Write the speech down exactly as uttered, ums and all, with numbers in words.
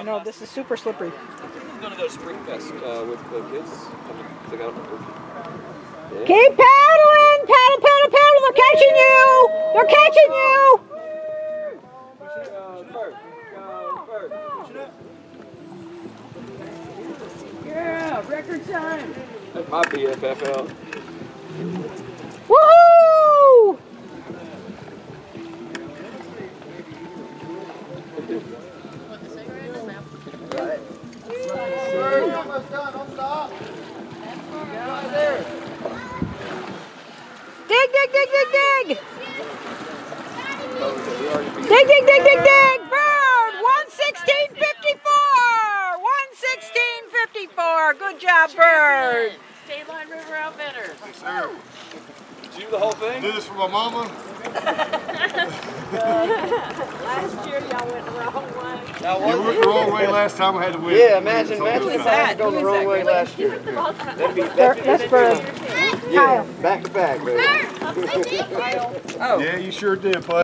I know, this is super slippery. I'm going to go to Springfest uh, with the kids. They got yeah. Keep paddling! Paddle, paddle, paddle! They're catching you! They're catching you! Yeah, record time! That's my B F F L. Woohoo! We're almost done, don't stop. Right there. Dig, dig, dig, dig, dig! Dig, dig, dig, dig, dig! Bird! one sixteen fifty-four! one sixteen fifty-four! Good job, Bird! State Line River Outfitters. Yes, sir. Did you do the whole thing? Do this for my mama. Last year y'all went the wrong way. Now, You went the wrong way last time. I had to win. Yeah, imagine, So imagine this if time. I had to go the wrong way last year. That'd be, that'd be, That's Bird. yeah, back to back, baby. Yeah, you sure did, bud.